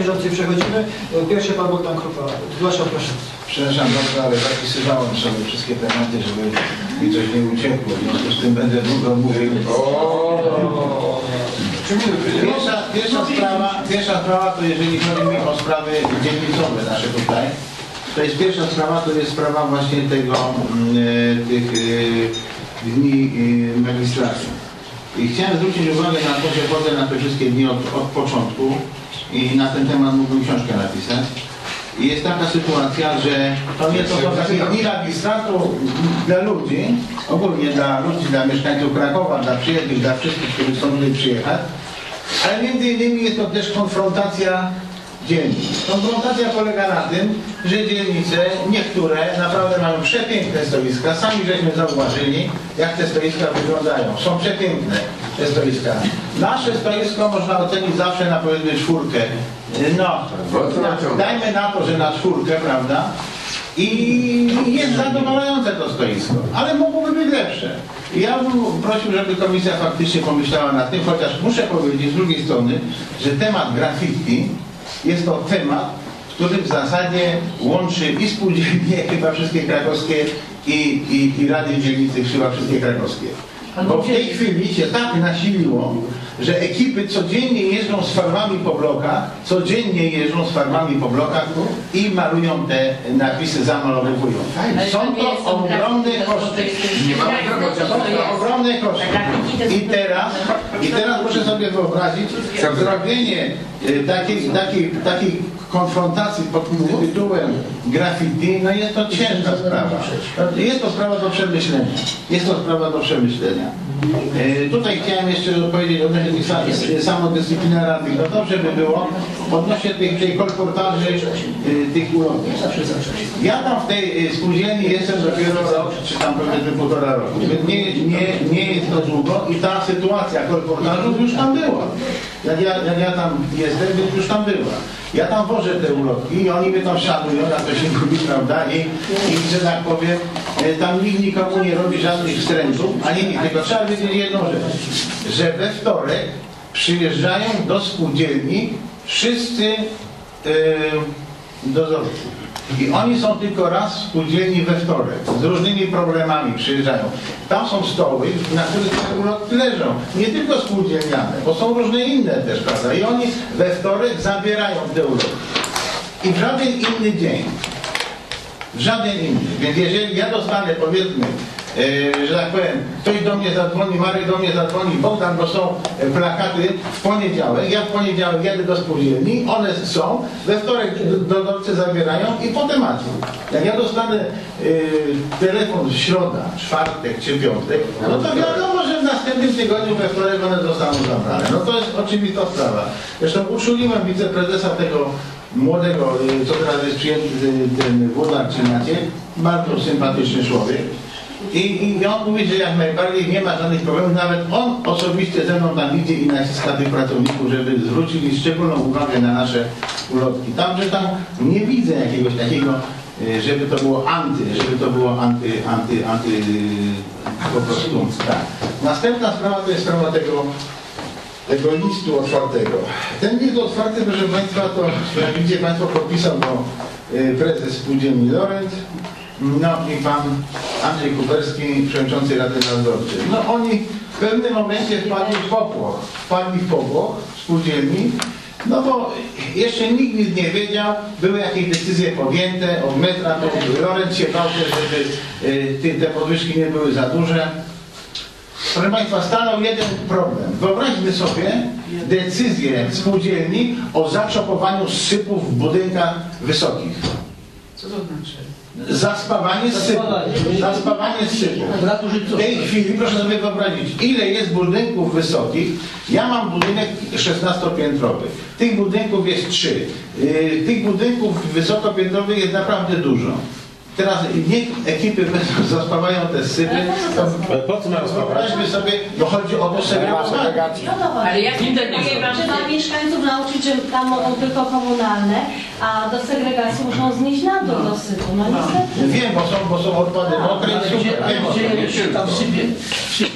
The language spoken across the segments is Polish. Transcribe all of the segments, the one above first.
bieżącej przechodzimy. Pierwszy pan Bogdan Krupa. Zgłaszam, proszę. Przepraszam bardzo, ale zapisywałem sobie wszystkie tematy, żeby mi coś nie uciekło. W związku z tym będę długo mówił. Pierwsza sprawa to jeżeli chodzi mi o sprawy dzielnicowe nasze tutaj. To jest pierwsza sprawa, to jest sprawa właśnie tego, tych dni magistracji. I chciałem zwrócić uwagę na to, że chodzę na te wszystkie dni od początku i na ten temat mógłbym książkę napisać. I jest taka sytuacja, że to nie to są takie dni magistratu dla ludzi, ogólnie dla ludzi, dla mieszkańców Krakowa, dla przyjezdnych, dla wszystkich, którzy chcą tutaj przyjechać, ale między innymi jest to też konfrontacja dzielnic. Konfrontacja polega na tym, że dzielnice, niektóre naprawdę mają przepiękne stoiska. Sami żeśmy zauważyli, jak te stoiska wyglądają. Są przepiękne te stoiska. Nasze stoisko można ocenić zawsze na powiedzmy 4. No, dajmy na to, że na 4, prawda? I jest zadowalające to stoisko, ale mogłoby być lepsze. I ja bym prosił, żeby komisja faktycznie pomyślała nad tym, chociaż muszę powiedzieć z drugiej strony, że temat graffiti jest to temat, który w zasadzie łączy i spółdzielnie, chyba wszystkie krakowskie i rady dzielnicy chyba wszystkie krakowskie. Bo w tej chwili się tak nasiliło, że ekipy codziennie jeżdżą z farbami po blokach, i malują te napisy, zamalowują. Są to ogromne koszty. Są to ogromne koszty. I teraz proszę sobie wyobrazić, zrobienie takiej konfrontacji pod tytułem graffiti, no jest to ciężka sprawa. Jest to sprawa do przemyślenia. Tutaj chciałem jeszcze powiedzieć odnośnie samodyscyplinacji. No dobrze by było odnośnie tej kolportaży tych ulotów. Ja tam w tej spółdzielni jestem dopiero rok, czy tam powiedzmy 1,5 roku. Nie jest to długo i ta sytuacja kolportażu już tam była. Jak ja tam jestem, więc już tam była. Ja tam wożę te ulotki i oni mnie tam szanują, na to się mówi, prawda? I że tak powiem, tam nikt nikomu nie robi żadnych wstrętów, ani nic. Tylko trzeba wiedzieć jedną rzecz, że we wtorek przyjeżdżają do spółdzielni wszyscy dozorcy. I oni są tylko raz w spółdzielni we wtorek, z różnymi problemami przyjeżdżają. Tam są stoły, na których te ulotki leżą. Nie tylko spółdzielniane, bo są różne inne też, prawda? I oni we wtorek zabierają te ulotki. I w żaden inny dzień. W żaden inny. Więc jeżeli ja dostanę, powiedzmy, że tak powiem, ktoś do mnie zadzwoni, Marek do mnie zadzwoni, Bogdan, bo są plakaty w poniedziałek, ja w poniedziałek jadę do spółdzielni, one są, we wtorek dozorcy zabierają i po temacie. Jak ja dostanę telefon w środa, czwartek czy piątek, no to wiadomo, że w następnym tygodniu we wtorek one zostaną zabrane. No to jest oczywista sprawa. Zresztą uszuliłem wiceprezesa tego młodego, co teraz jest przyjęty, ten Włodar Trzymacie, bardzo sympatyczny człowiek. I on mówi, że jak najbardziej nie ma żadnych problemów, nawet on osobiście ze mną tam idzie i naciska tych pracowników, żeby zwrócili szczególną uwagę na nasze ulotki. Tam nie widzę jakiegoś takiego, żeby to było anty, po prostu, tak. Następna sprawa to jest sprawa tego listu otwartego. Ten list otwarty, proszę Państwa, to jak widzicie Państwo, podpisał go prezes spółdzielni Lorenz, no i pan Andrzej Kuberski, przewodniczący Rady Nadzorczej. No oni w pewnym momencie wpadli w popłoch spółdzielni, no bo jeszcze nikt nic nie wiedział, były jakieś decyzje podjęte od metra, to Lorenz się bał, żeby te podwyżki nie były za duże. Proszę Państwa, stanął jeden problem. Wyobraźmy sobie decyzję spółdzielni o zaczopowaniu sypów w budynkach wysokich. Co to znaczy? Zaspawanie sypu. W tej chwili proszę sobie wyobrazić, ile jest budynków wysokich. Ja mam budynek 16-piętrowy. Tych budynków jest 3. Tych budynków wysokopiętrowych jest naprawdę dużo. Teraz niech ekipy zaspawają te sypy. Po co mają wyobraźmy sobie, bo chodzi o to segregowanie. Ale jak trzeba mieszkańców nauczyć, że tam mogą tylko komunalne, a do segregacji muszą znieść na dół do sypu. No niestety. Wiem, bo są odpady mokre i super. Tam sypie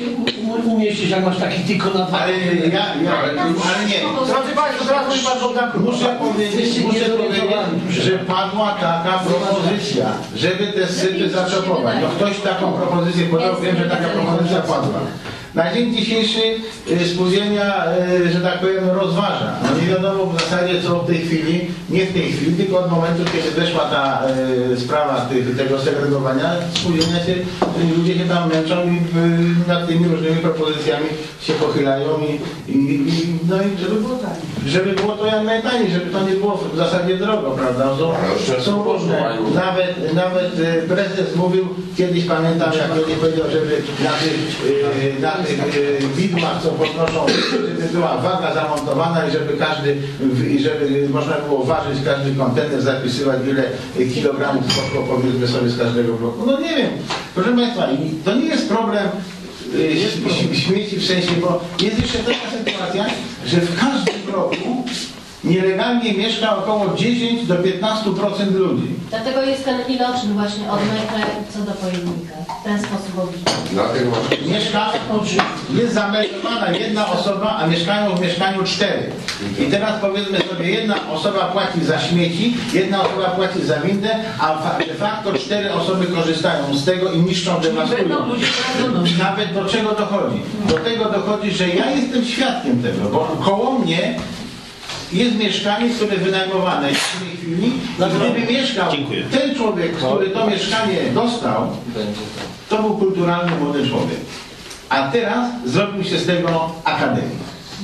umieścić, jak masz taki tylko na dwa. Ale nie. Drodzy Państwo, teraz mówi Pan Bogdan Krupa. Muszę powiedzieć, że padła taka propozycja, żeby te sypy zaczopować. No ktoś taką propozycję podał, wiem, że taka propozycja padła. Na dzień dzisiejszy spółdzielnia, że tak powiem, rozważa. No nie wiadomo w zasadzie co w tej chwili, nie w tej chwili, tylko od momentu, kiedy weszła ta sprawa tego segregowania, spółdzielnia się, ludzie się tam męczą i nad tymi różnymi propozycjami się pochylają no i żeby było to jak najtaniej, żeby to nie było w zasadzie drogo, prawda? Są różne. Nawet prezes mówił, kiedyś pamiętam, jak kiedyś powiedział, żeby na tych widłach, co podnoszą, żeby była waga zamontowana i żeby można było ważyć każdy kontener, zapisywać ile kilogramów poszło, powiedzmy sobie, z każdego bloku. No nie wiem, proszę Państwa, to nie jest problem śmieci w sensie, bo jest jeszcze taka sytuacja, że w każdym bloku nielegalnie mieszka około 10 do 15% ludzi. Dlatego jest ten iloczyn właśnie od metra co do pojemnika. W ten sposób obliczony. Mieszka, jest zameldowana jedna osoba, a mieszkają w mieszkaniu 4. I teraz powiedzmy sobie, jedna osoba płaci za śmieci, jedna osoba płaci za windę, a de facto 4 osoby korzystają z tego i niszczą, dewastują. Nawet do czego dochodzi? Do tego dochodzi, że ja jestem świadkiem tego, bo koło mnie jest mieszkanie, które wynajmowane jest w tej chwili. Gdyby mieszkał ten człowiek, który to mieszkanie dostał, to był kulturalny młody człowiek. A teraz zrobił się z tego akademik.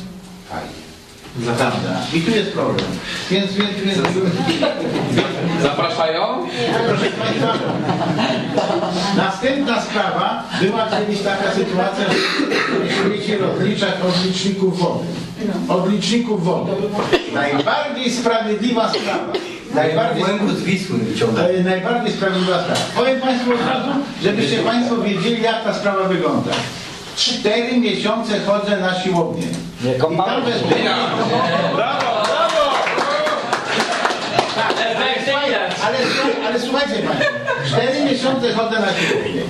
Prawda. I tu jest problem. Więc Zapraszają? proszę Państwa, następna sprawa, była kiedyś taka sytuacja, że śmieci rozliczać od liczników wody. Od liczników wody. Najbardziej sprawiedliwa sprawa. Najbardziej sprawiedliwa sprawa. Powiem Państwu od razu, żebyście Państwo wiedzieli, jak ta sprawa wygląda. 4 miesiące chodzę na siłownię. I tam Brawo! ale słuchajcie Państwo, 4 miesiące chodzę na siłownię.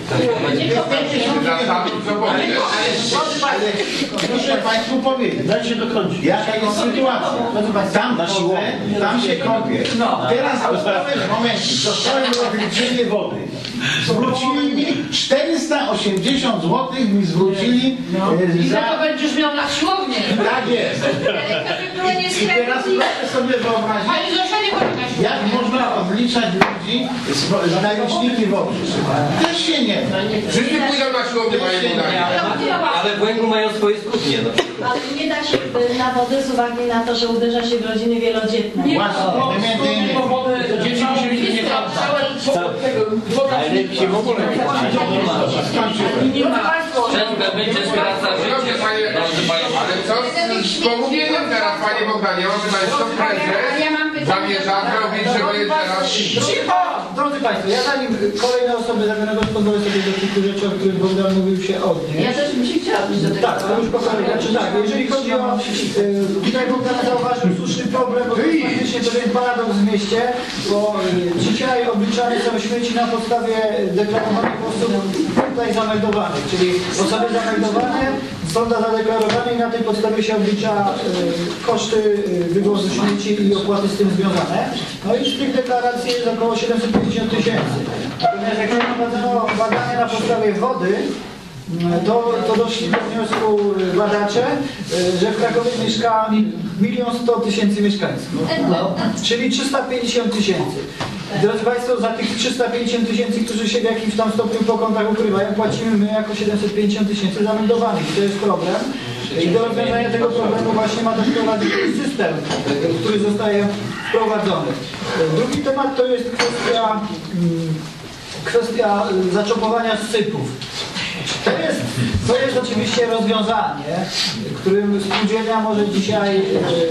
Muszę Państwu powiedzieć, jaka jest sytuacja. Tam się kąpię. Teraz dostałem rozliczenie wody. Zwrócili mi 480 zł mi zwrócili za to będziesz miał na siłownię. Tak jest. I teraz proszę sobie wyobrazić, jak można odliczać ludzi na liczniki wody. Też się nie da. Wszyscy pójdą na siłownię, panie Bogdanie. Ale w Łęgu mają swoje skutnie. Ale nie da się na wodę z uwagi na to, że uderza się w rodziny wielodzietne. Właśnie, między innymi. Dzieci musieli nie Ale się w ogóle Skończyłem. Szczęka będzie skraca życie. Ale co z pomówieniem teraz, panie Bogdanie? Może Państwo prezes zamierza zrobić, żeby teraz... Cicho! Drodzy Państwo, ja zanim kolejne osoby zamiarowe pozwolę sobie do kilku rzeczy, o których Bogdan mówił się odnieść. Ja też bym się chciała być do tego. Tak, to już po kolei. Znaczy tak, jeżeli chodzi o... Tutaj Bogdan zauważył słuszny problem, bo faktycznie to jest paradoks w mieście, bo dzisiaj obliczane są śmieci na podstawie deklarowanych osób tutaj zameldowanych, czyli osoby zameldowane są zadeklarowane i na tej podstawie się oblicza koszty wywozu śmieci i opłaty z tym związane. No i z tych deklaracji jest około 750 000. Natomiast jak prowadzono badania na podstawie wody, to doszli do wniosku badacze, że w Krakowie mieszka 1 100 000 mieszkańców. Czyli 350 000. Drodzy Państwo, za tych 350 000, którzy się w jakimś tam stopniu po kątach ukrywają, płacimy my jako 750 000 zameldowanych. I to jest problem. I do rozwiązania tego problemu właśnie ma też prowadzić system, który zostaje wprowadzony. Drugi temat to jest kwestia zaczopowania sypów. To jest oczywiście rozwiązanie, którym spółdzielnia może dzisiaj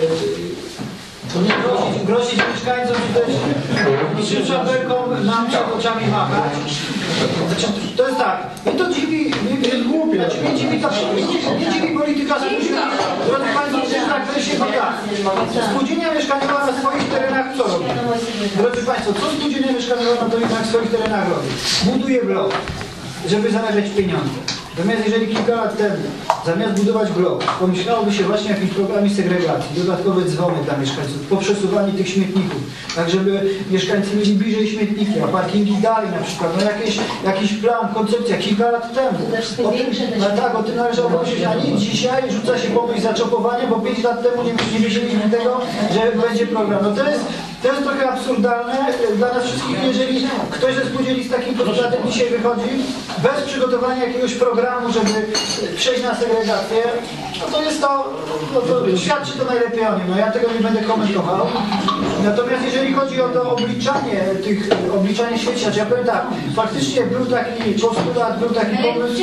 grozić mieszkańcom, czy też niczym szabelką nam przed oczami machać. Znaczy, to jest tak, mnie to dziwi, jest głupie, znaczy mnie dziwi polityka spółdzielni. Drodzy Państwo, w tym zakresie tak. Spółdzielnia mieszkaniowa na swoich terenach co robi? Drodzy Państwo, co spółdzielnia mieszkaniowa na swoich terenach robi? Buduje blok, żeby zarabiać pieniądze. Natomiast jeżeli kilka lat temu, zamiast budować blok, pomyślałoby się właśnie o jakimś programie segregacji, dodatkowe dzwony dla mieszkańców, poprzesuwanie tych śmietników, tak żeby mieszkańcy mieli bliżej śmietniki, a parkingi dalej na przykład, no jakiś plan, koncepcja kilka lat temu. O tym należało pomyśleć, a nie dzisiaj rzuca się pomysł zaczopowania, bo 5 lat temu nie wiedzieliśmy tego, że będzie program. No to jest trochę absurdalne dla nas wszystkich, jeżeli ktoś ze spółdzielni z takim postulatem dzisiaj wychodzi, bez przygotowania jakiegoś programu, żeby przejść na segregację, no to jest to świadczy to najlepiej o nim, no ja tego nie będę komentował. Natomiast jeżeli chodzi o to obliczanie świecić, ja powiem tak, faktycznie był taki postulat, był taki pomysł,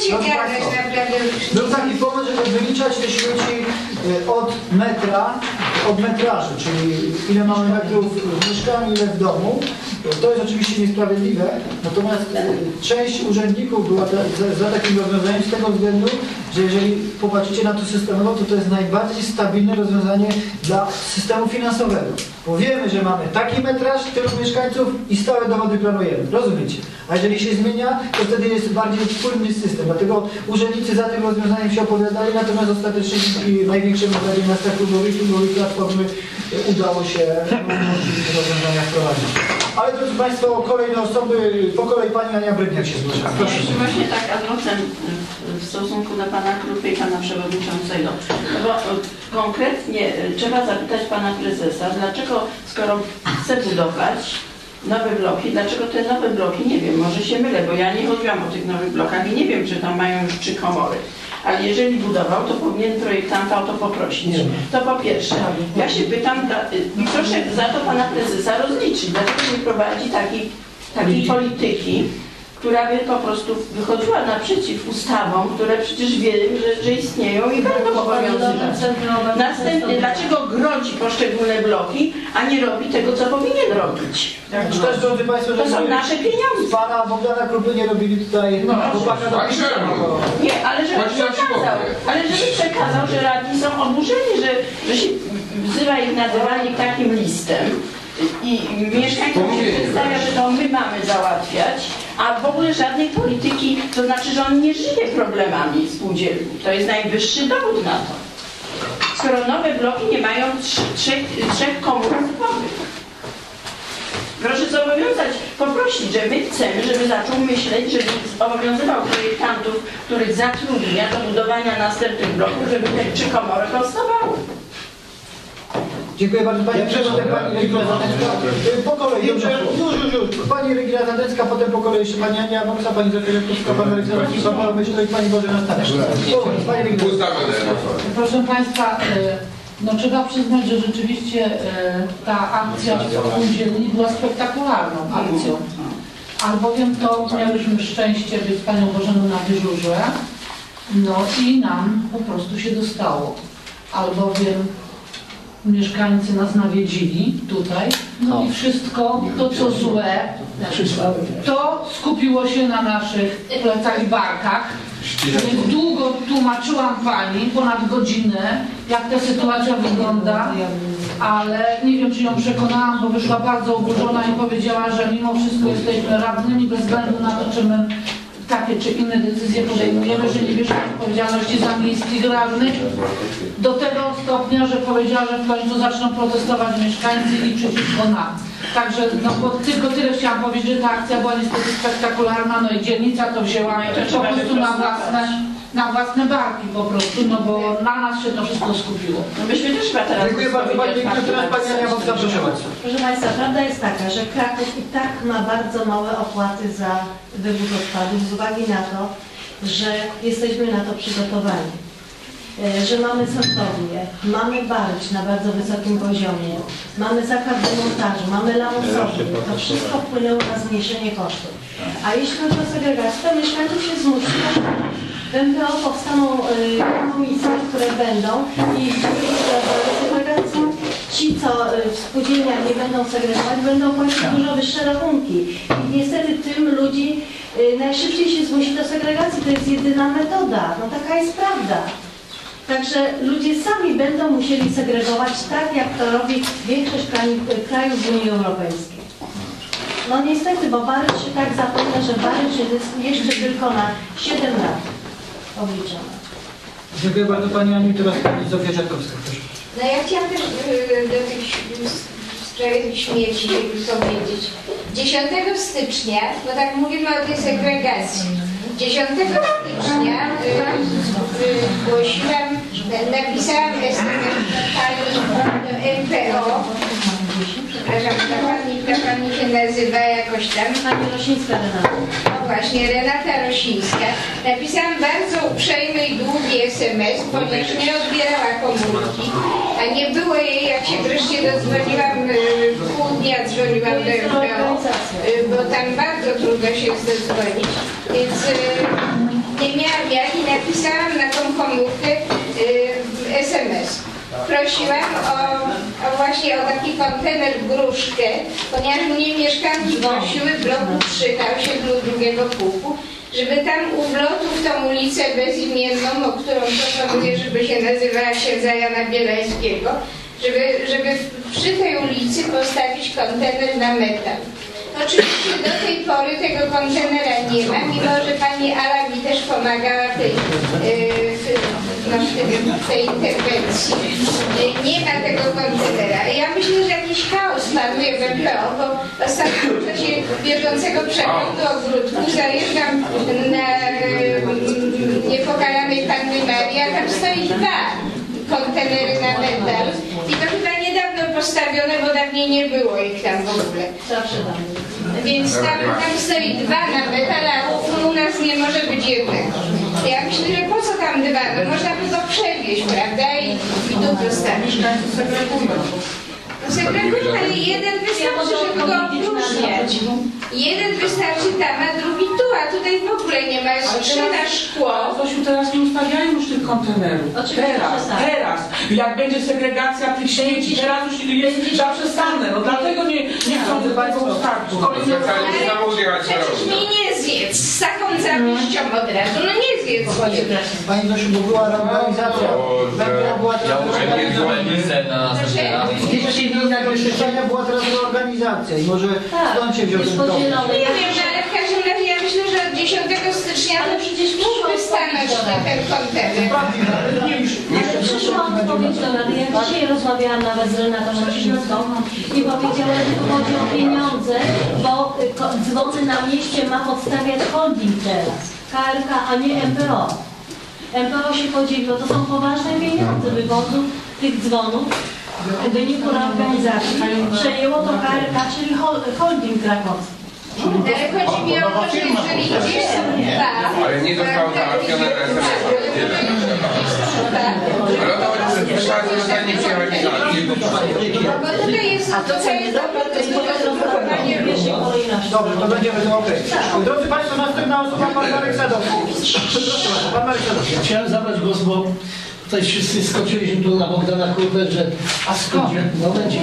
był taki pomysł, żeby wyliczać te śmieci od metrażu, czyli ile mamy metrów w mieszkaniu, ile w domu. To jest oczywiście niesprawiedliwe, natomiast część urzędników była za takim rozwiązaniem z tego względu, że jeżeli popatrzycie na to systemowo, to jest najbardziej stabilne rozwiązanie dla systemu finansowego. Bo wiemy, że mamy taki metraż, tylu mieszkańców i stałe dochody planujemy. Rozumiecie? A jeżeli się zmienia, to wtedy jest bardziej płynny system. Dlatego urzędnicy za tym rozwiązaniem się opowiadali, natomiast ostatecznie dzięki największemu zdaniem na klubowej platformy udało się rozwiązania wprowadzić. Ale drodzy Państwo, kolejne osoby, po kolei Pani Ania Brydniak się zgłasza. Proszę. Właśnie tak ad nocem w stosunku do Pana Krupy i Pana Przewodniczącego. Bo konkretnie trzeba zapytać Pana Prezesa, dlaczego skoro chce budować nowe bloki, dlaczego te nowe bloki, nie wiem, może się mylę, bo ja nie chodziłam o tych nowych blokach i nie wiem, czy tam mają już 3 komory. Ale jeżeli budował, to powinien projektanta o to poprosić. To po pierwsze. Ja się pytam, i proszę za to Pana Prezesa rozliczyć, dlaczego nie prowadzi takiej polityki, która by po prostu wychodziła naprzeciw ustawom, które przecież wiemy, że istnieją i będą obowiązywać. Następnie, dlaczego grodzi poszczególne bloki, a nie robi tego, co powinien robić? Też, drodzy Państwo, To są nasze pieniądze. Pana Bogdana Krupy nie robili tutaj chłopaka do Nie, ale żeby przekazał, że radni są oburzeni, że się wzywa ich na dywanik takim listem i mieszkańcom się przedstawia, że to my mamy załatwiać, a w ogóle żadnej polityki, to znaczy, że on nie żyje problemami spółdzielni. To jest najwyższy dowód na to. Skoro nowe bloki nie mają trzech komór typowych. Proszę zobowiązać, poprosić, że my chcemy, żeby zaczął myśleć, żeby obowiązywał projektantów, których zatrudnia do budowania następnych bloków, żeby te 3 komory powstawały. Dziękuję bardzo. Pani Przewodnicząca, Pani Regina Zadecka. Po kolei, dobrze, już. Pani Regina Zadecka, potem po kolei jeszcze Pani Ania Boksa, Pani Zofia Jankowska, Pan Aleksandr Kipa, Pan Myślo i Pani Bożena Staneczka. Pani Regina. Proszę Państwa, no trzeba przyznać, że rzeczywiście ta akcja spółdzielni była spektakularną akcją. Albowiem to miałyśmy szczęście być z Panią Bożeną na dyżurze, no i nam po prostu się dostało. Albowiem mieszkańcy nas nawiedzili tutaj, no i wszystko to, co złe, to skupiło się na naszych plecach i barkach. Więc długo tłumaczyłam Pani, ponad godzinę, jak ta sytuacja wygląda, ale nie wiem, czy ją przekonałam, bo wyszła bardzo oburzona i powiedziała, że mimo wszystko jesteśmy radnymi, bez względu na to, czy my takie czy inne decyzje podejmujemy, że nie bierzemy odpowiedzialności za miejskich radnych, do tego stopnia, że powiedziała, że w końcu zaczną protestować mieszkańcy i przeciwko nam. Także no, bo tylko tyle chciałam powiedzieć, że ta akcja była niestety spektakularna, no i dzielnica to wzięła po prostu na własne barki po prostu, no bo na nas się to wszystko skupiło. No myśmy też chyba teraz... Dziękuję bardzo Pani Regina, teraz Pani Ania Boksa, proszę bardzo. Proszę Państwa, prawda jest taka, że Kraków i tak ma bardzo małe opłaty za wywóz odpadów z uwagi na to, że jesteśmy na to przygotowani. Że mamy sortownię, mamy barć na bardzo wysokim poziomie, mamy zakład demontażu, mamy lamusownię. To wszystko wpłynęło na zmniejszenie kosztów. A jeśli chodzi o segregację, to mieszkańców się zmusi. W MPO powstaną komisje, które będą i segregacją. Ci, co w spółdzielniach nie będą segregować, będą płacić dużo wyższe rachunki. I niestety tym ludzi najszybciej się zmusi do segregacji. To jest jedyna metoda. No taka jest prawda. Także ludzie sami będą musieli segregować tak, jak to robi większość krajów w Unii Europejskiej. No niestety, bo Baryć się tak zapomina, że Baryć jest jeszcze tylko na 7 lat. obliczona. Dziękuję bardzo Pani Aniu. Teraz Pani Zofia Żakowska. Proszę. No ja chciałam też w sprawie tych śmieci powiedzieć. 10 stycznia, bo tak mówimy o tej segregacji, 10 stycznia głosiłam, napisałam SMS do MPO, przepraszam, ta pani się nazywa jakoś tam. Pani Rosińska Renata. No właśnie, Renata Rosińska. Napisałam bardzo uprzejmy i długi SMS, ponieważ nie odbierała komórki, a nie było jej, jak się wreszcie dodzwoniłam, pół dnia dzwoniłam do MPO, bo tam bardzo trudno się jest dodzwonić, więc nie miałam jak i napisałam na tą komórkę SMS. Prosiłam o właśnie o taki kontener w Gruszkę, ponieważ mnie mieszkanki prosiły w bloku 3 na osiedlu drugiego pułku, żeby tam u wlotu w tą ulicę bezimienną, o którą proponuję, żeby się nazywała księdza Jana Bielańskiego, żeby przy tej ulicy postawić kontener na metal. Oczywiście do tej pory tego kontenera nie ma, mimo że pani Ala mi też pomagała w tej interwencji. Nie ma tego kontenera. Ja myślę, że jakiś chaos panuje w MPO, bo w ostatnim czasie bieżącego przeglądu ogródku zajeżdżam na Niepokalanej Panny Marii, a tam stoi 2 kontenery na metal. I to chyba niedawno postawione, bo dawniej nie było ich tam w ogóle. Zawsze tam. Więc tam stoi 2 na metal, a u nas nie może być jednego. Ja myślę, że po co tam 2? No można by go przewieźć, prawda? I tu postawić. Segregują, ale jeden wystarczy, żeby go opróżniać. Jeden wystarczy tam, a drugi tu, a tutaj w ogóle nie ma. Trzyma szkło. Zosiu, teraz nie ustawiają już tych kontenerów. Teraz. Jak będzie segregacja tych śmieci, teraz już jest zaprzestane. No dlatego nie chcą tego ustawić. Przecież mnie nie zjedz z taką zawiścią od razu. No nie zjedz. Pani Zosiu, bo była reorganizacja. Była teraz inna wyszczenia, była teraz reorganizacja i może stąd się wziął ten problem. Nie wiem, ale w każdym razie ja myślę, że od 10 stycznia to przecież mógłby stanąć ten kontener. Ale przyszła odpowiedź do Rady. Ja dzisiaj rozmawiałam nawet z Renatą Rosińską i powiedziała, że tu chodzi o pieniądze, bo dzwony na mieście ma podstawiać holding teraz. KRK, a nie MPO. MPO się podzieliło, to są poważne pieniądze wywozu tych dzwonów. W wyniku reorganizacji przejęło to KRK, czyli holding krakowski. Ale chodzi mi o to, że jeżeli gdzieś są 2... Ale nie zostało załatwione na SMS. Ale o to chodzi, że wyszczanie zostanie przyjechać na Bo tutaj jest dobre pierwszej kolejności. Dobrze, to będziemy to okej. Drodzy Państwo, następna osoba, Pan Marek Sadowski. Proszę bardzo, Pan Marek Sadowski. Chciałem zabrać głos, bo tutaj wszyscy skoczyliśmy tu na Bogdana Krupę, że... A skąd? No będzie.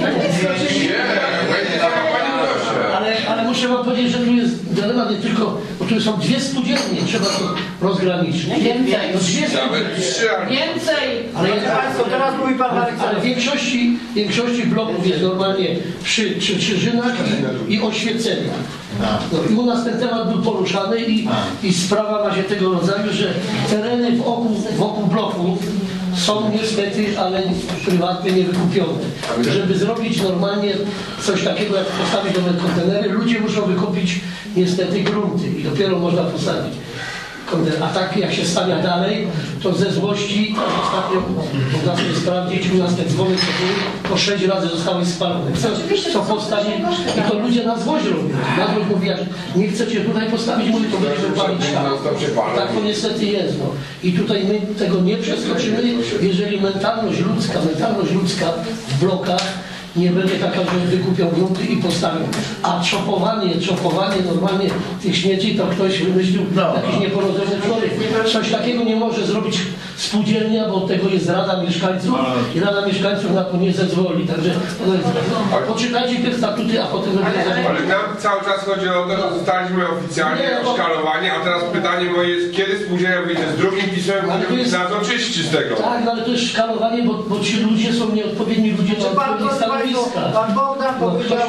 Ale muszę wam powiedzieć, że tu jest dylemat nie tylko, bo tu są 2 spółdzielnie, trzeba to rozgraniczyć. Więcej. No 2 spółdzielnie. Więcej! Ale Państwo, teraz mówi Pan Marek ale w większości bloków jest normalnie przy Czyżynach i oświecenia. No, i u nas ten temat był poruszany i sprawa ma się tego rodzaju, że tereny wokół bloku są niestety, ale prywatnie niewykupione. Żeby zrobić normalnie coś takiego, jak postawić nowe kontenery, ludzie muszą wykupić niestety grunty i dopiero można postawić kontener. A tak jak się stawia dalej, to ze złości, ostatnio można sobie sprawdzić, u nas te dzwony po 6 razy zostały spalone. Co postawić i to ludzie na złość robią. Na złość mówi, jak nie chcecie tutaj postawić, mówi, to będziemy palić tam. Tak to niestety jest. No. I tutaj my tego nie przeskoczymy, jeżeli mentalność ludzka w blokach nie będzie taka, że wykupią grunty i postawią. A czopowanie normalnie tych śmieci, to ktoś wymyślił, jakiś nieporozumiony człowiek. Coś takiego nie może zrobić spółdzielnia, bo od tego jest Rada Mieszkańców i Rada Mieszkańców na to nie zezwoli. Także poczytajcie te statuty, a potem będziemy. Ale nam cały czas chodzi o to, że zostaliśmy oficjalnie szkalowani, a teraz pytanie moje jest, kiedy spółdzielnia wyjdzie z drugim pismem, który nas oczyści z tego. Tak, ale to jest szkalowanie, bo ci ludzie są nieodpowiedni ludzie na odpowiednich stanowiskach. Pan Bogdan powiedział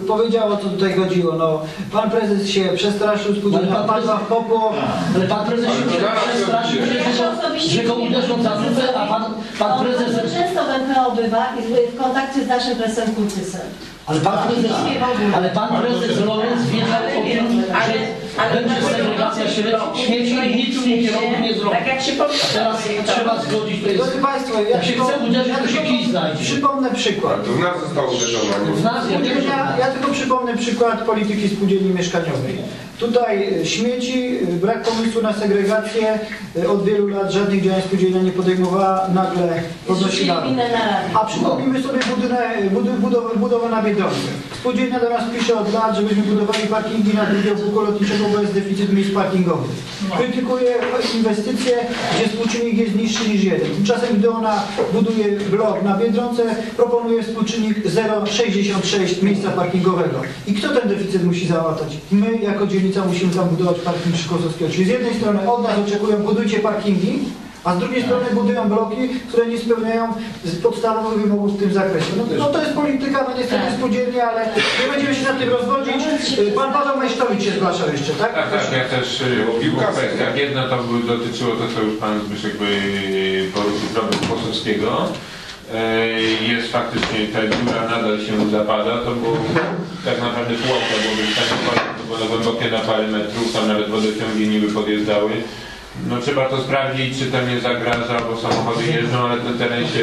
powiedział, o co tutaj chodziło. No, pan prezes się przestraszył, spółdzielnia padła w popłoch. Ale pan prezes się przestraszył, że go uderzą za dupę, a pan prezes... Często w MPO bywa i w kontakcie z naszym prezesem Kultysem. Ale pan prezes Lorenz wiedział o tym, że będzie segregacja śmieci i nic w tym kierunku nie zrobi. Tak jak się powiem. Teraz trzeba zgodzić, to jest... Drodzy Państwo, Jak się chce uderzyć, to się kij znajdzie. Przypomnę przykład. To w nas zostało uderzone. Ja tylko przypomnę przykład polityki spółdzielni mieszkaniowej. Tutaj śmieci, brak pomysłu na segregację, od wielu lat żadnych działań spółdzielnia nie podejmowała, nagle podnosi dalej. A przypomnijmy sobie budowę na Biedronce. Spółdzielnia do nas pisze od lat, żebyśmy budowali parkingi na drugiego kółko lotniczego, bo jest deficyt miejsc parkingowych. Krytykuje inwestycje, gdzie współczynnik jest niższy niż 1. Tymczasem, gdy ona buduje blok na Biedronce, proponuje współczynnik 0,66 miejsca parkingowego. I kto ten deficyt musi załatać? My, jako dzielnica, musimy tam budować parking przy Kozłowskiego. Czyli z jednej strony od nas oczekują, budujcie parkingi, a z drugiej strony budują bloki, które nie spełniają podstawowych wymogów w tym zakresie. No to jest polityka, no niestety spółdzielnia, ale nie będziemy się nad tym rozwodzić. Pan Paweł Majsztowicz się zgłaszał jeszcze, tak? Tak, ja też kilka kwestiach. Jedna to dotyczyło to, co już pan Zbyszek poruszył, problem Kłosowskiego. Jest faktycznie, ta dziura nadal się zapada, to było tak naprawdę pułapka, bo to było głębokie na parę metrów, tam nawet wodociągi niby podjeżdżały. No trzeba to sprawdzić, czy to nie zagraża, bo samochody jeżdżą, ale ten teren się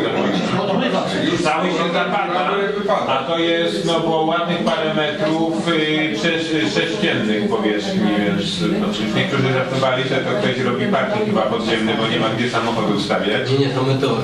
cały się zapada, a to jest, no było ładnych parę metrów sześciennych powierzchni, więc no, niektórzy żartowali, że to ktoś robi parking chyba podziemny, bo nie ma gdzie samochodów stawiać. Nie, to meteor.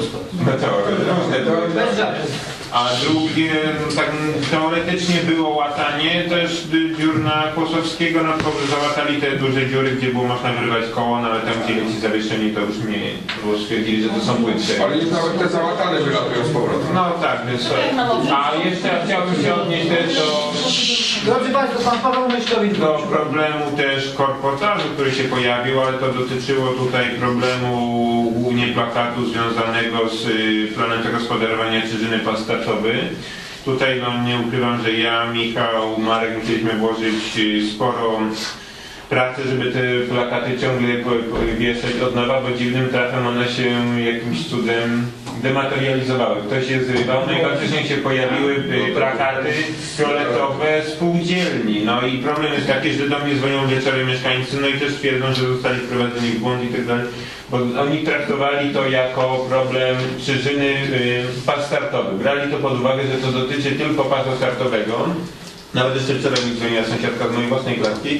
A drugie, tak teoretycznie było łatanie też dziur na Kłosowskiego, no to załatali te duże dziury, gdzie było można wyrywać koło, no ale tam gdzie ci zawieszeni to już nie, bo stwierdzili, że to są płytsze. Ale już nawet te załatane wylatują z powrotem. No tak, więc a jeszcze chciałbym się odnieść też Drodzy Państwo, pan Paweł Majsztowicz. do problemu też korportażu, który się pojawił, ale to dotyczyło tutaj problemu głównie plakatu związanego z planem zagospodarowania Czyżyny Pastatowy. Tutaj no, nie ukrywam, że ja, Michał, Marek musieliśmy włożyć sporo pracy, żeby te plakaty ciągle wieszać od nowa, bo dziwnym trafem one się jakimś cudem dematerializowały. Ktoś je zrywał, no i faktycznie się pojawiły plakaty fioletowe spółdzielni. No i problem jest taki, że do mnie dzwonią wieczorem mieszkańcy, no i też twierdzą, że zostali wprowadzeni w błąd i tak dalej, bo oni traktowali to jako problem Czyżyny pas startowy. Brali to pod uwagę, że to dotyczy tylko pasu startowego. Nawet jeszcze wczoraj mi dzwoniła sąsiadka z mojej własnej klatki,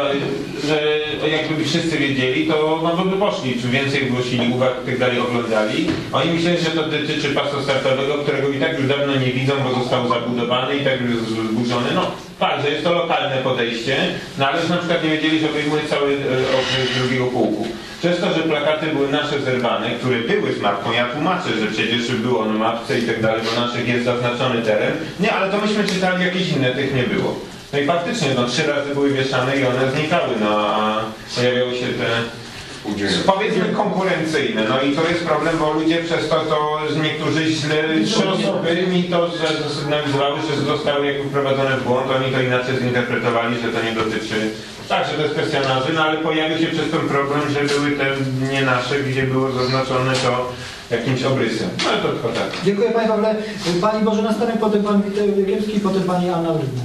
że jakby wszyscy wiedzieli, to no by poszli, czy więcej wygłosili uwag i tak dalej, oglądali. Oni myśleli, że to dotyczy pasu startowego, którego i tak już dawno nie widzą, bo został zabudowany i tak już jest zburzony. No tak, że jest to lokalne podejście, no ale na przykład nie wiedzieli, że obejmuje cały okres drugiego pułku. Przez to, że plakaty były nasze zerwane, które były z mapką, ja tłumaczę, że przecież było na mapce i tak dalej, bo naszych jest zaznaczony teren. Nie, ale to myśmy czytali jakieś inne, tych nie było. No i faktycznie, no 3 razy były wieszane i one znikały, no a pojawiały się te, powiedzmy, konkurencyjne. No i to jest problem, bo ludzie przez to niektórzy źle, 3 osoby mi to zasygnalizowały, że zostały jakby wprowadzone w błąd, oni to inaczej zinterpretowali, że to nie dotyczy. Tak, że to jest kwestia nazwy, no ale pojawił się przez ten problem, że były te nie nasze, gdzie było zaznaczone to jakimś obrysem. No ale to tylko tak. Dziękuję Panie Pawle. Pani Bożena Stanek, potem Pan Witold Wykielski, potem Pani Anna Rydna.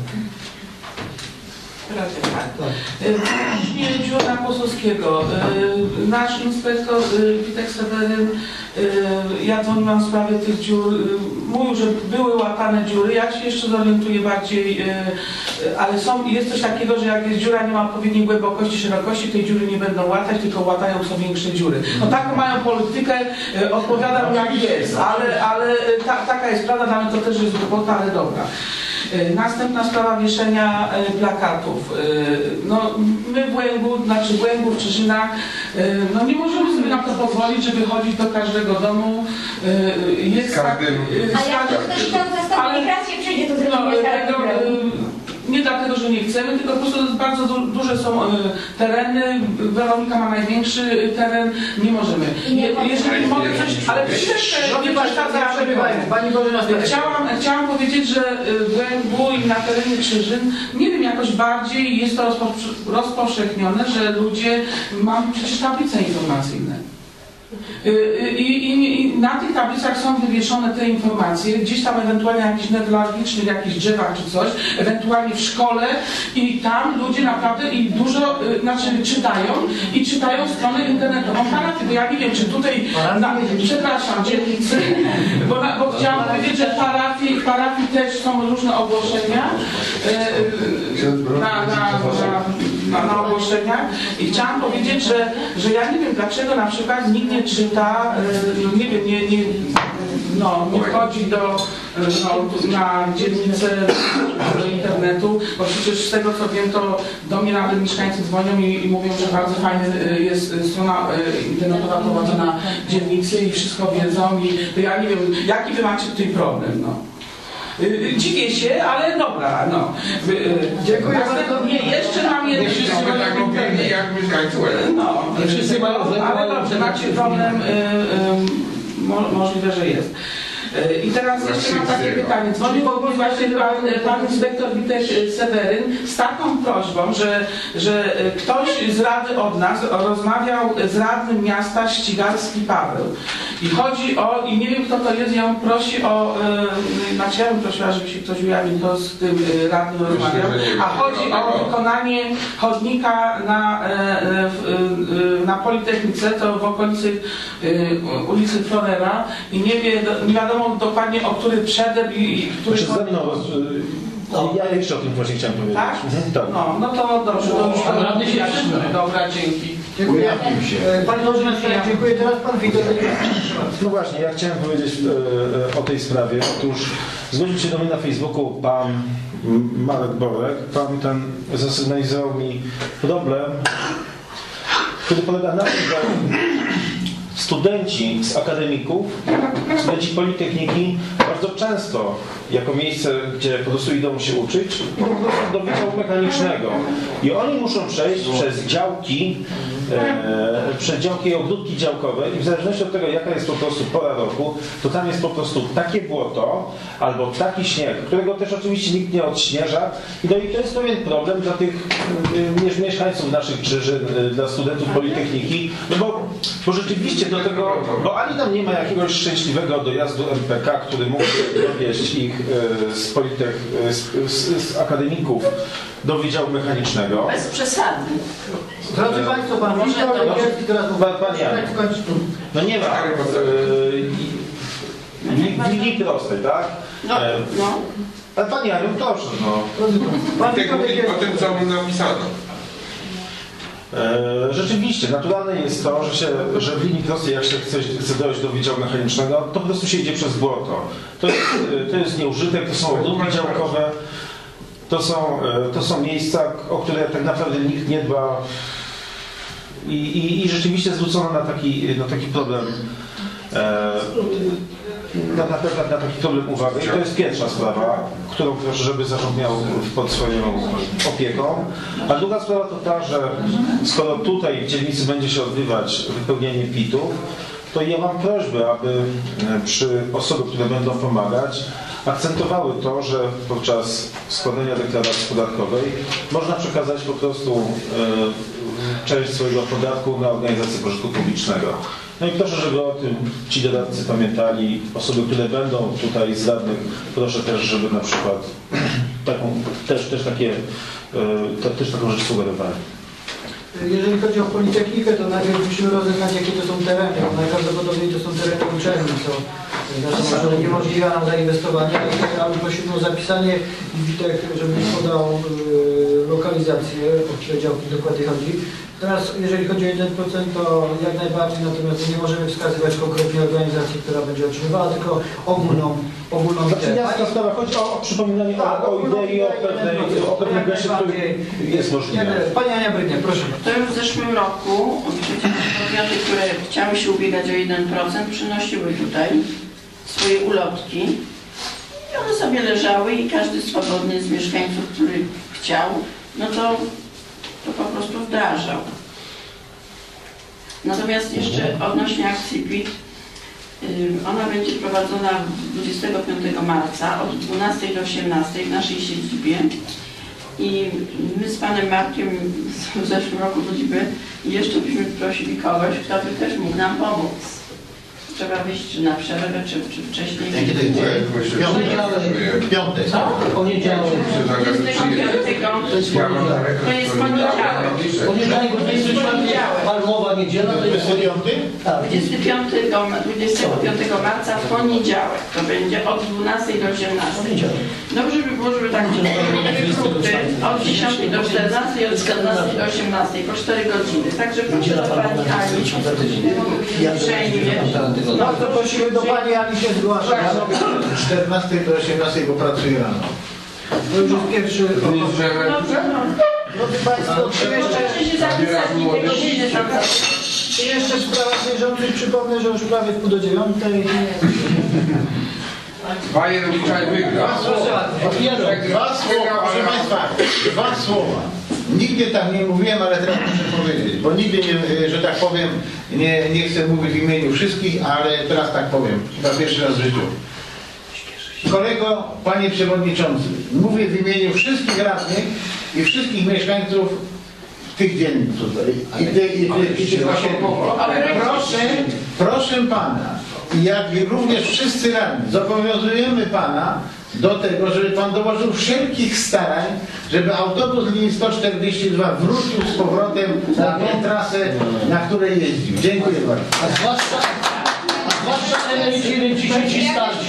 Właśnie dziura Kłosowskiego. Nasz inspektor Witek Seweryn, ja dzwoniłam w sprawie tych dziur, mówił, że były łatane dziury. Ja się jeszcze zorientuję bardziej, ale jest coś takiego, że jak jest dziura, nie ma odpowiedniej głębokości, szerokości, tej dziury nie będą łatać, tylko łatają co większe dziury. No taką mają politykę, odpowiadam jak jest, ale taka jest prawda, dla mnie to też jest głupota, ale dobra. Następna sprawa wieszenia plakatów. No, my w Łęgu, w Czyżynach, no nie możemy sobie na to pozwolić, żeby chodzić do każdego domu. Jest A jak ktoś tam zastąpi migrację, przyjdzie, to zrobimy nie dlatego, że nie chce, chcemy, tylko po prostu bardzo duże są tereny, Weronika ma największy teren, nie możemy. Jeżeli mogę coś, ale nie przeszkadza. Chciałam powiedzieć, że w Węglu i na terenie Krzyżyn, nie wiem, jakoś bardziej jest to rozpowszechnione, że ludzie mają przecież tablice informacyjne. I na tych tablicach są wywieszone te informacje, gdzieś tam ewentualnie na jakichś newralgicznych, jakichś drzewach czy coś, ewentualnie w szkole i tam ludzie naprawdę i dużo, czytają stronę internetową parafii, bo ja nie wiem, czy tutaj, przepraszam, dzielnicy, bo chciałam powiedzieć, że w parafii też są różne ogłoszenia na ogłoszeniach i chciałam powiedzieć, że ja nie wiem, dlaczego na przykład nikt nie czyta, nie wchodzi na dzielnicę do internetu, bo przecież z tego co wiem, to do mnie nawet mieszkańcy dzwonią i mówią, że bardzo fajna jest strona internetowa prowadzona w dzielnicy i wszystko wiedzą i to ja nie wiem, jaki wy macie tutaj problem, no. Dziwię się, ale dobra, no. Dziękuję bardzo. Nie, jeszcze mam jedno. Wszyscy tak robili jak mieszkańcy. No, wszyscy mają, ale dobrze, macie problem, możliwe, że jest. I teraz jeszcze mam takie pytanie. Dzwonił właśnie pan inspektor Witek Seweryn z taką prośbą, że ktoś z Rady od nas rozmawiał z radnym miasta Ścigalski Paweł. I chodzi o, i nie wiem kto to jest, ja on prosi o, znaczy ja bym prosiła, żeby się ktoś ujawnił, to z tym radnym rozmawiał, a chodzi o wykonanie chodnika na Politechnice, to w okolicy ulicy Florera i nie wiadomo dokładnie o który przedep i który... Ja jeszcze o tym właśnie chciałem powiedzieć. Tak? Tak. No to dobrze, to już dobra, dzięki. Dziękuję. Panie Boże, dziękuję. Teraz pan Witold. No właśnie, ja chciałem powiedzieć o tej sprawie. Otóż zgłosił się do mnie na Facebooku pan Marek Borek. Pan ten zasygnalizował mi problem, który polega na tym, że studenci z akademików, studenci Politechniki bardzo często jako miejsce, gdzie po prostu idą się uczyć, po prostu do wydziału mechanicznego. I oni muszą przejść przez działki i ogródki działkowe i w zależności od tego, jaka jest po prostu pora roku, to tam jest po prostu takie błoto albo taki śnieg, którego też oczywiście nikt nie odśnieża. I to jest pewien problem dla tych mieszkańców naszych Krzyżyn, dla studentów Politechniki, no bo rzeczywiście do tego, bo ani tam nie ma jakiegoś szczęśliwego dojazdu MPK, który mógłby dowieźć ich z akademików do Wydziału Mechanicznego. Bez przesady. Drodzy Państwo, pan Witold teraz no nie ma linii prostej, tak? No. Ale Pani Aniu, proszę, no. O tym, co mu napisano. Rzeczywiście, naturalne jest to, że w linii prostej, jak się chce dojść do Wydziału Mechanicznego, to po prostu się idzie przez błoto. To jest nieużytek, to są ogródki działkowe, to są miejsca, o które tak naprawdę nikt nie dba i rzeczywiście zwrócono na taki problem na taki problem uwagę i to jest pierwsza sprawa, którą proszę, żeby zarząd miał pod swoją opieką. A druga sprawa to ta, że skoro tutaj w dzielnicy będzie się odbywać wypełnienie PIT-ów, to ja mam prośbę, aby osoby, które będą pomagać, akcentowały to, że podczas składania deklaracji podatkowej można przekazać po prostu część swojego podatku na organizację pożytku publicznego. No i proszę, żeby o tym ci doradcy pamiętali. Osoby, które będą tutaj z radnych, proszę też, żeby na przykład też taką rzecz sugerowali. Jeżeli chodzi o Politechnikę, to najpierw musimy rozeznać, jakie to są tereny. Najprawdopodobniej to są tereny uczelni, co może niemożliwe na zainwestowanie, ale prosimy o zapisanie i Witek, żeby podał lokalizację, o które działki dokładnie chodzi. Teraz, jeżeli chodzi o 1%, to jak najbardziej, natomiast nie możemy wskazywać konkretnie organizacji, która będzie otrzymywała, tylko ogólną ideę. Jasna sprawa, chodzi o przypominanie o idei, o pewnej geście, który jest możliwe. Pani Ania Brydnia, proszę. To już w zeszłym roku przecież podmioty, które chciały się ubiegać o 1%, przynosiły tutaj swoje ulotki i one sobie leżały i każdy swobodny z mieszkańców, który chciał, no to po prostu wdrażał. Natomiast jeszcze odnośnie akcji PIT, ona będzie prowadzona 25 marca od 12 do 18 w naszej siedzibie i my z panem Markiem w zeszłym roku byliśmy i jeszcze byśmy prosili kogoś, kto by też mógł nam pomóc. Trzeba wyjść czy na przerwę, czy wcześniej. Jakie to jest dzień? Piątek. Poniedziałek. To jest poniedziałek. Poniedziałek, to jest palmowa niedziela. To jest 25 marca w poniedziałek. To będzie od 12 do 18. Dobrze by było, żeby tak grupy od 10 do 14 i od 14 do 18 po 4 godziny. Także proszę do pani Ani uprzejmie. Bardzo prosimy do pani Ani się zgłaszać. Ja robię od 14 do 18, bo pracuję rano. To już jest pierwszy. Drodzy Państwo, czy jeszcze w sprawach bieżących przypomnę, że już prawie w pół do 9:00. Bajer wczoraj wygrał. Dwa słowa, proszę Państwa, dwa słowa. Nigdy tak nie mówiłem, ale teraz muszę powiedzieć, bo nigdy, nie, że tak powiem, nie chcę mówić w imieniu wszystkich, ale teraz tak powiem, chyba pierwszy raz w życiu. Kolego, panie przewodniczący, mówię w imieniu wszystkich radnych i wszystkich mieszkańców tych dzielnic tutaj. Proszę pana, jak również wszyscy radni, zobowiązujemy pana do tego, żeby pan dołożył wszelkich starań, żeby autobus linii 142 wrócił z powrotem na tą trasę, na której jeździł. Dziękuję bardzo. A zwłaszcza emeryci, renciści starsi.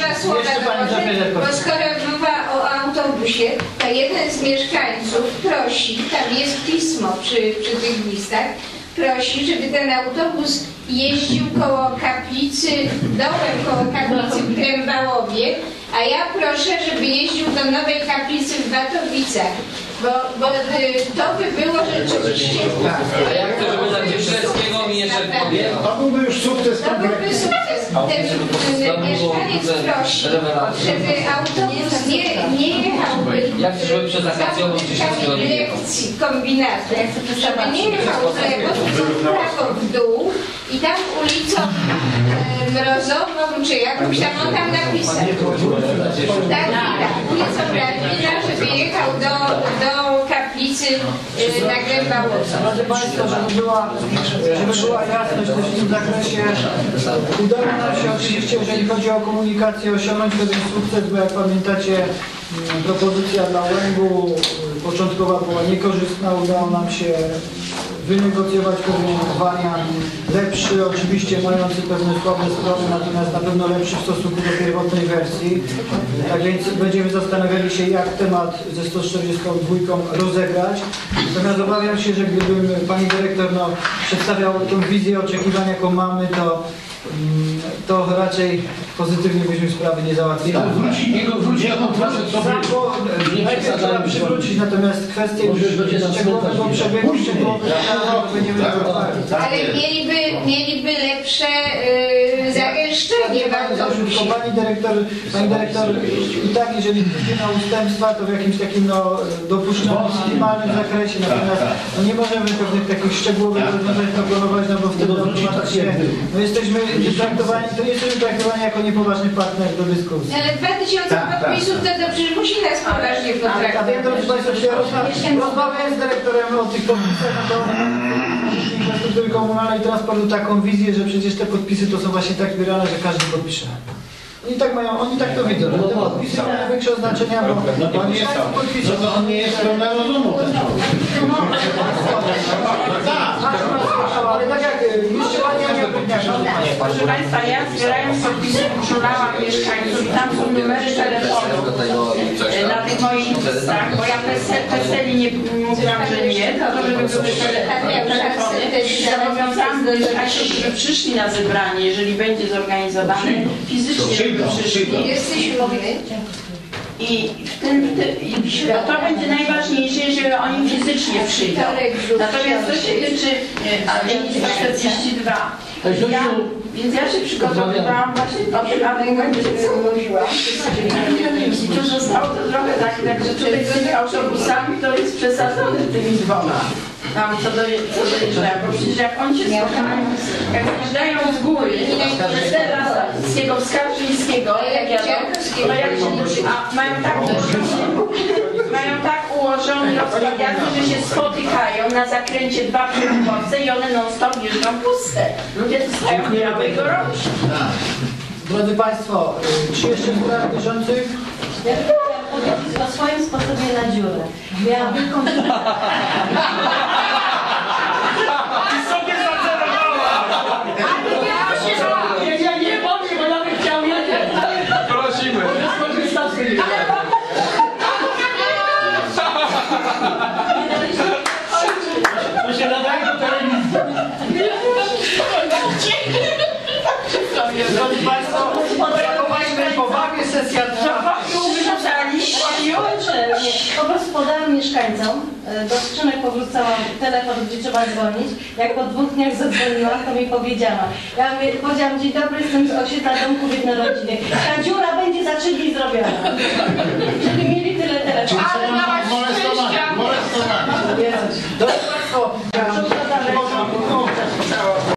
Bo skoro mowa o autobusie, to jeden z mieszkańców prosi, tam jest pismo przy tych listach, prosi, żeby ten autobus jeździł koło kaplicy, dołem koło kaplicy w Krębałowie, a ja proszę, żeby jeździł do nowej kaplicy w Batowicach, bo to by było rzeczywiście... A jak to, żeby na Cieszyńskiego mi jeszcze powie? To byłby już sukces. To byłby sukces. Ten mieszkaniec prosi, żeby autobus nie jechałby Jak to, żeby przez akacjową Cieszyńskiego nie jechał? lekcji kombinatu, żeby nie jechał w lewo, tylko w prawo w dół i tam ulicą Mrozową, czy jakąś tam on tam napisał. Tak, ulicą Radwina, żeby jechał do kaplicy na Glębałowie. Drodzy Państwo, żeby była jasność też w tym zakresie, udało nam się oczywiście, jeżeli chodzi o komunikację, osiągnąć pewien sukces, bo jak pamiętacie, propozycja dla Łęgu początkowa była niekorzystna, udało nam się wynegocjować pewien wariant lepszy, oczywiście mający pewne słabe strony, natomiast na pewno lepszy w stosunku do pierwotnej wersji. Tak więc będziemy zastanawiali się, jak temat ze 142 rozegrać. Natomiast obawiam się, że gdybym pani dyrektor przedstawiał tą wizję oczekiwań, jaką mamy, to raczej pozytywnie byśmy sprawy nie załatwili. Jego wróci na kontrakt, najpierw trzeba przywrócić, natomiast kwestie szczegółowego przebiegu, będziemy ale mieliby lepsze zagęszczenie w autobusie. Pani dyrektor, i tak jeżeli pójdzie na ustępstwa, to w jakimś takim dopuszczonym, minimalnym zakresie, natomiast nie możemy pewnych takich szczegółowych rozwiązań proponować, bo wtedy automatycznie jesteśmy traktowani, to nie jesteśmy traktowani jako niepoważny partner do dyskusji. Ale 2000 podpisów to przecież musi nas poważnie potraktować. A wiem, drodzy Państwo, czy ja rozmawiałem z dyrektorem o tych podpisach infrastruktury komunalnej i transportu taką wizję, że przecież te podpisy to są właśnie tak zbierane, że każdy podpisze. Oni tak to widzą, że te podpisy mają większe znaczenia, bo on nie jest pełna rozumu. ale tak jak jeszcze pani Ania Proszę Państwa, ja zbierając podpisy uczulałam mieszkańców i tam są numery telefonów na tych moich listach, bo ja PESEL-i nie mówiłam, że nie, to żeby były telefony. Zobowiązałam mieszkańców, żeby przyszli na zebranie, jeżeli będzie zorganizowane, fizycznie żeby przyszli. Jesteśmy I to będzie najważniejsze, jeżeli oni fizycznie przyjdą. Natomiast co się tyczy linii 142, Więc ja się przygotowywałam właśnie o tym, aby co mówiłam. I tu zostało to trochę tak, że tutaj z tymi autobusami to jest przesadzone tymi dwoma. Tam co dojeżdżają, bo przecież jak oni się spotykają, jak zjeżdżają z góry, teraz z tego Skarżyńskiego, jak jadą, to jak się, a mają tak ułożony rozkład, że się spotykają na zakręcie dwa przewodowce i one non stop jeżdżą puste. Ludzie zostają prawo i gorączki. Drodzy Państwo, czy jeszcze w sprawach bieżących? Ja bym chciała powiedzieć o swoim sposobie na dziurę. Miałam wielką Ja nie powiem, bo ja bym chciał wiedzieć. Prosimy. To się nadaje do telewizji. Drodzy Państwo, zachowajmy powagę, sesja trwa. Po prostu podałam mieszkańcom, do skrzynek powrócałam telefon, gdzie trzeba dzwonić. Jak po 2 dniach zadzwoniłam, to mi powiedziała. Ja powiedziałam, dzień dobry, jestem z osiedla domków jednorodzinnych. Ta dziura będzie za 3 dni zrobiona. Żeby